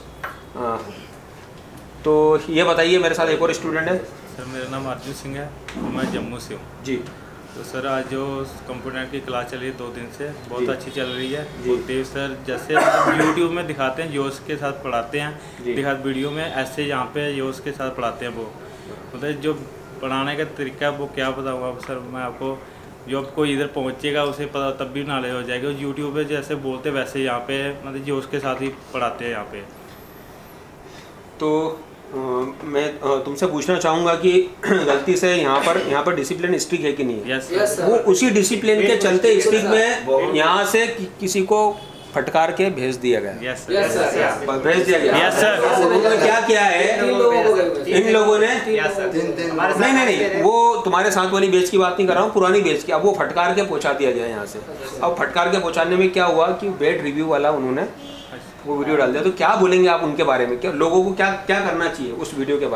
S3: तो ये बताइए, मेरे साथ एक और स्टूडेंट है।
S13: सर मेरा नाम अर्जुन सिंह है और मैं जम्मू से हूँ
S3: जी।
S13: तो सर आज जो कंप्यूटर की क्लास चल रही है दो दिन से, बहुत अच्छी चल रही है। बोलते सर जैसे यूट्यूब में दिखाते हैं जोश के साथ पढ़ाते हैं, दिखा वीडियो में ऐसे यहाँ पे जोश के साथ पढ़ाते हैं। वो मतलब जो पढ़ाने का तरीका है वो क्या बताऊँगा सर मैं आपको, जो आपको इधर पहुँचेगा उसे पता तब भी नॉलेज हो जाएगा। यूट्यूब पे जैसे बोलते वैसे यहाँ पे मतलब जोश के साथ ही पढ़ाते हैं यहाँ पे।
S3: तो आ, मैं आ, तुमसे पूछना चाहूँगा कि गलती से यहाँ पर यहाँ पर डिसिप्लिन स्ट्रिक्ट है कि नहीं है?
S13: yes, yes,
S3: वो उसी डिसिप्लिन के चलते स्ट्रिक्ट में यहाँ से कि, किसी को फटकार के भेज दिया गया।
S13: yes, yes, yes,
S3: भेज दिया गया।
S13: yes, sir.
S3: उन्होंने क्या किया है, इन लोगों ने नहीं नहीं नहीं वो तुम्हारे साथ वाली बेच की बात नहीं कर रहा हूँ, पुरानी बेच की। अब वो फटकार के पहुँचा दिया गया यहाँ से। अब फटकार के पहुँचाने में क्या हुआ कि बेड रिव्यू वाला उन्होंने वो वीडियो डाल दिया। तो क्या बोलेंगे आप उनके बारे में, क्या लोगों को क्या क्या करना चाहिए उस वीडियो के बारे में?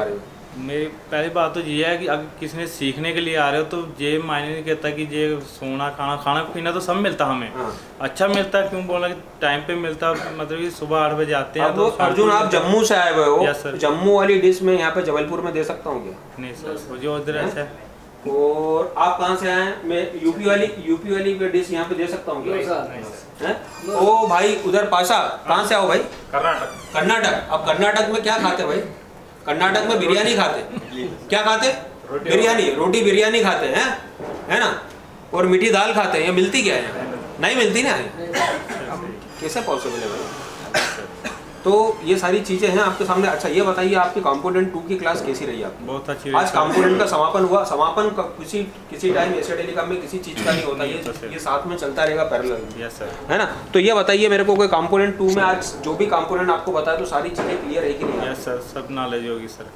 S13: मेरी पहली बात तो ये है कि अगर किसी ने सीखने के लिए आ रहे हो तो ये मायने नहीं कहता कि ये सोना खाना खाना पीना तो सब मिलता हमें। हाँ। अच्छा मिलता, क्यों बोला कि टाइम पे मिलता, मतलब कि सुबह आठ बजे आते हैं।
S3: तो अर्जुन आप जम्मू से आए हुए हो, जम्मू वाली डिश में यहाँ पे जबलपुर में दे सकता हूँ क्या?
S13: नहीं सर, जो उधर है।
S3: और आप कहाँ से आए हैं? मैं यूपी वाली यूपी वाली डिश यहाँ पे दे सकता हूँ क्या? ओ भाई उधर पासा, कहाँ से आओ भाई?
S1: कर्नाटक।
S3: कर्नाटक। अब कर्नाटक में क्या खाते भाई? कर्नाटक में बिरयानी खाते, क्या खाते? बिरयानी, रोटी बिरयानी खाते हैं, है ना? और मीठी दाल खाते हैं। ये मिलती क्या है? नहीं मिलती ना, कैसे पॉसिबल है भाई? तो ये सारी चीजें हैं आपके सामने। अच्छा ये बताइए आपकी कंपोनेंट टू की क्लास कैसी रही आपकी?
S13: बहुत अच्छी।
S3: आज कंपोनेंट का समापन हुआ। समापन का किसी किसी टाइम ऐसे टेलीकॉम में किसी चीज का नहीं होता, ये ये साथ में चलता रहेगा पैरेलल,
S13: यस सर,
S3: है ना? तो ये बताइए मेरे को, कोई कंपोनेंट टू में आज जो भी कंपोनेंट आपको बताया तो सारी चीजें क्लियर है कि नहीं?
S13: यस सर, सब नॉलेज होगी सर।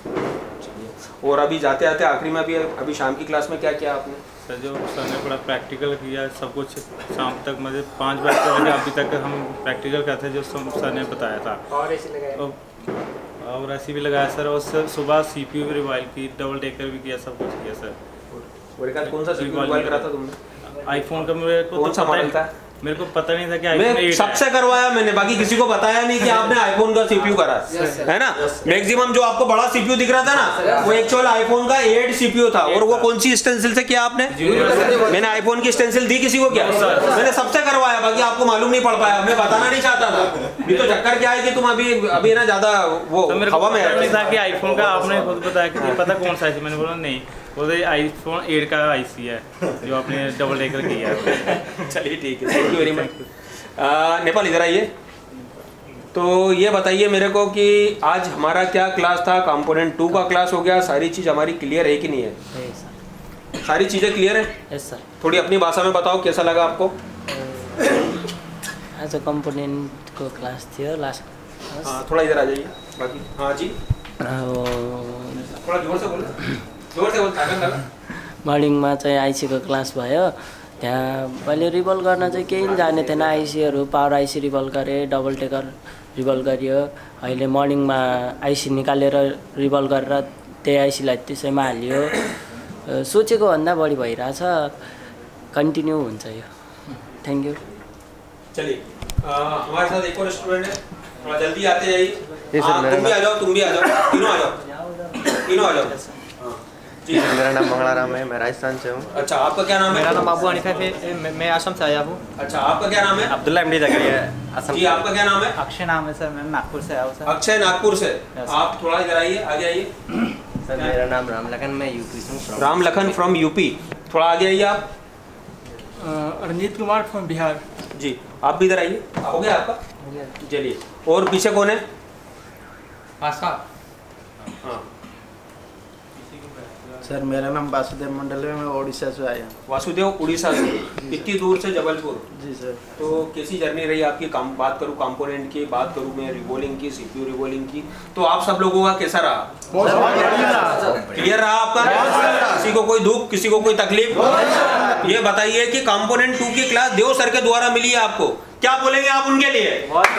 S3: और अभी जाते आते आखिरी में अभी अभी शाम की क्लास में क्या किया आपने?
S13: सर जो सर ने बड़ा प्रैक्टिकल किया सब कुछ शाम तक, मतलब पाँच बजे से लेकर अभी तक हम प्रैक्टिकल करते थे जो सर ने बताया था।
S2: और ऐसी लगाया
S13: और ऐसी भी लगाया सर। और सर सुबह सीपीयू भी रिवाइल की, डबल टेकर भी किया, सब कुछ किया सर।
S3: और एक आध कौन सा सीपीयू रिवाइल करा था तुमने?
S13: आईफोन का मेरे को
S3: कौन सा मॉडल था?
S13: मेरे को पता नहीं था कि
S3: आईफोन मैं सबसे करवाया मैंने, बाकी किसी को बताया नहीं कि आपने आईफोन का सीपीयू करा, है ना? मैक्सिमम जो आपको बड़ा सीपीयू दिख रहा था ना, वो एक्चुअल आईफोन का एट सीपीयू था। और वो कौन सी स्टेंसिल से किया आपने? मैंने आईफोन की स्टेंसिल दी किसी को क्या? मैंने सबसे करवाया, बाकी आपको मालूम नहीं पड़ पाया। मैं बताना नहीं चाहता था। ये तो चक्कर क्या है कि तुम अभी अभी ना ज्यादा वो हवा में
S13: था कि आईफोन का आपने खुद बताया कि पता कौन सा है। मैंने बोला नहीं, बोले आईफोन एट का आईसी है जो आपने डबल टेकर किया है।
S3: चलिए ठीक है, thank you very much. Nepal इधर आइए। तो ये बताइए मेरे को कि आज हमारा क्या क्लास था? कंपोनेंट टू का क्लास हो गया। सारी चीज़ हमारी क्लियर है कि नहीं है?
S5: सर।
S3: सारी चीज़ें क्लियर है?
S5: Yes sir.
S3: थोड़ी अपनी भाषा में बताओ कैसा लगा आपको?
S5: आज कंपोनेंट को क्लास थियो लास्ट।
S3: हाँ थोड़ा इधर आ जाइए। बाकी हाँ जी थोड़ा जोर से बोलो, जोर से बोल, ताकत लगा।
S5: मर्निङमा चाहिँ आइसीको क्लास भयो। त्यहाँ पहिले रिभल्भ गर्न चाहिँ केही पनि जाने थिएन। आइसीहरू पावर आइसी रिभल्भ गरेँ, डबल टेकर रिभल्भ गरियो। अहिले मर्निङमा आइसी निकालेर रिभल्भ गरेर त्यही आइसीलाई त्यसैमा हालियो। सोचेको भन्दा बढी भइरहेछ, कन्टिन्यू हुन्छ यो। Thank you.
S3: चलिए हमारे साथ एक और स्टूडेंट है, थोड़ा जल्दी आते जाइए। तुम भी आ जाओ, तुम भी आ जाओ, तीनों आ जाओ, तीनों आ जाओ।
S14: मेरा नाम मंगला राम है, मैं राजस्थान से हूँ।
S3: अच्छा आपका क्या नाम है?
S15: मेरा नाम बाबू हनीफ है, मैं, मैं आसम से आया हूँ।
S3: अच्छा आपका क्या नाम है?
S15: अब्दुल्ला एमडी जकरिया असम।
S3: जी आपका क्या नाम है?
S15: अक्षय नाम है सर, मैं नागपुर से आया हूँ सर।
S3: अक्षय नागपुर से। आप थोड़ा इधर आइए, आगे आइए।
S14: सर मेरा नाम राम लखन, मैं यूपी से हूँ।
S3: Ram Lakhan from UP. थोड़ा आगे आइए आप।
S15: रंजीत कुमार फ्रॉम बिहार।
S3: जी आप भी इधर आइए। हो गया आपका? चलिए और पीछे कौन है?
S15: आशा।
S3: हाँ
S12: सर मेरा नाम वासुदेव मंडल है, मैं उड़ीसा से आया।
S3: वासुदेव उड़ीसा से, इतनी दूर से जबलपुर?
S12: जी सर।
S3: तो कैसी जर्नी रही आपकी? काम बात करूँ कंपोनेंट की, बात करूँ मैं रिवॉल्विंग की, सीपीयू रिवॉल्विंग की, तो आप सब लोगों का कैसा रहा? क्लियर रहा आपका? किसी को कोई दुख, किसी को कोई तकलीफ? ये बताइए कि कंपोनेंट टू की क्लास देव सर के द्वारा मिली है आपको, क्या बोलेंगे आप उनके लिए?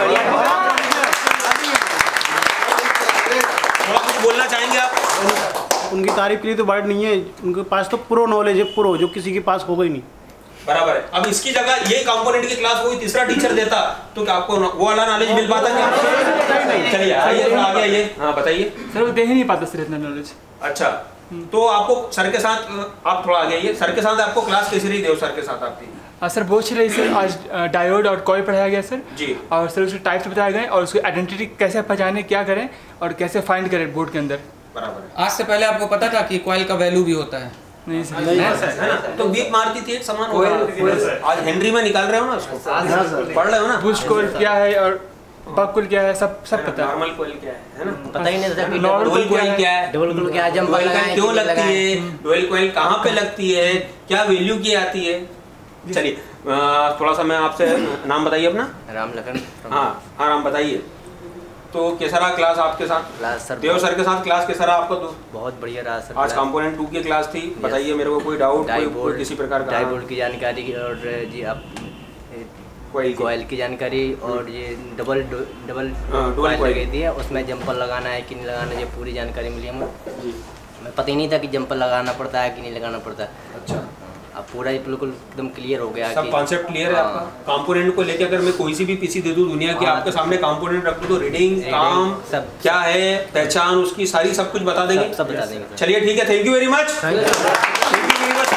S3: थोड़ा कुछ बोलना चाहेंगे आप?
S12: उनकी तारीफ के लिए तो वर्ड नहीं है, उनके पास तो प्रो नॉलेज है, प्रो, जो किसी के पास होगा ही नहीं।
S3: बराबर है। अब इसकी जगह ये कंपोनेंट की क्लास कोई तीसरा टीचर देता तो क्या आपको वो वाला नॉलेज मिल पाता क्या? चलिए आइए थोड़ा आगे आइए। हाँ बताइए।
S15: सर वो दे ही नहीं पाता सर इतना नॉलेज।
S3: अच्छा तो आपको सर के साथ, आप थोड़ा आगे आइए, सर के साथ आपको क्लास कैसी रही देव सर के साथ आपकी?
S15: हाँ सर बहुत अच्छी रही सर। आज डायोड और कॉइल पढ़ाया गया सर
S3: जी, और
S15: सर उसके टाइप्स बताए गए और उसकी आइडेंटिटी कैसे पहचाने, क्या करें और कैसे फाइंड करें बोर्ड के अंदर।
S3: बराबर है।
S16: आज से पहले आपको पता था कि कॉइल का वैल्यू भी होता है?
S15: नहीं सर,
S3: नहीं है ना? तो बीप मारती थी एक समान होगा। आज हेनरी में निकाल रहे हो ना उसको, पढ़ रहे हो ना?
S15: बूस्ट कॉइल क्या है और बक कॉइल क्या है, सब सब पता है।
S3: नॉर्मल कॉइल क्या है, है ना?
S5: पता ही नहीं था कि
S3: डबल कॉइल क्या है,
S5: डबल कॉइल क्या है, जंप लगाएं,
S3: क्यों लगती है, डुअल कॉइल कहाँ पे लगती है, क्या वैल्यू की आती है। चलिए थोड़ा सा मैं आपसे नाम बताइए अपना।
S14: राम लखन।
S3: हाँ हाँ राम बताइए। तो कैसा रहा क्लास आपके साथ?
S14: क्लास सर
S3: देव सर के साथ क्लास कैसा रहा आपका? तो
S14: बहुत बढ़िया रहा सर।
S3: आज कंपोनेंट टू की क्लास थी, बताइए मेरे को कोई डाउट, कोई, कोई किसी प्रकार का?
S14: डाइबोर्ड की जानकारी और जी आप
S17: कोयल की जानकारी और ये डबल डबल कोयल लगी थी है, उसमें जंपर लगाना है कि नहीं लगाना, ये पूरी जानकारी मिली हमें। हमें पता ही नहीं था कि जंपर लगाना पड़ता है कि नहीं लगाना पड़ता है।
S3: अच्छा,
S17: अब पूरा बिल्कुल एकदम क्लियर हो गया।
S3: सब कॉन्सेप्ट क्लियर है आपका। कंपोनेंट को लेकर अगर मैं कोई सी भी पीसी दे दूं दुनिया की, आपके सामने कंपोनेंट रख दूं तो रीडिंग, काम, सब क्या है, पहचान उसकी सारी सब कुछ बता देंगे।
S17: सब बता देंगे।
S3: चलिए ठीक है, thank you very much. Thank you very much.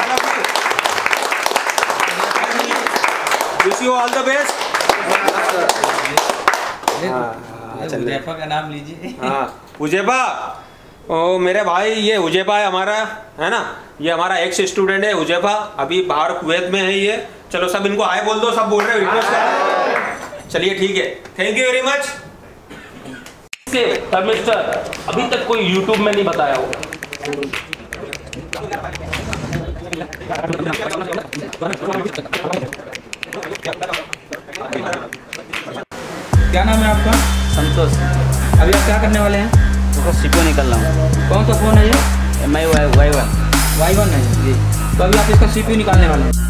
S3: Wish you all the best.
S16: Huzaifa का नाम लीजिए।
S3: हाँ, हुजैफा, ओ मेरे भाई, ये हुजैफा है हमारा, है ना, ये हमारा एक्स स्टूडेंट है हुजैफा, अभी बाहर कुवैत में है ये। चलो सब इनको हाय बोल दो, सब बोल रहे हैं। चलिए ठीक है, thank you very much.
S1: Thermistor अभी तक कोई यूट्यूब में नहीं बताया होगा।
S16: क्या नाम है आपका?
S18: संतोष।
S16: अभी आप क्या करने वाले हैं?
S18: तो सीपो निकल रहा हूँ।
S16: कौन सा फ़ोन है ये?
S18: M I Y one
S16: Y one है जी। तो अभी आप इसका सीपीयू निकालने वाले हैं।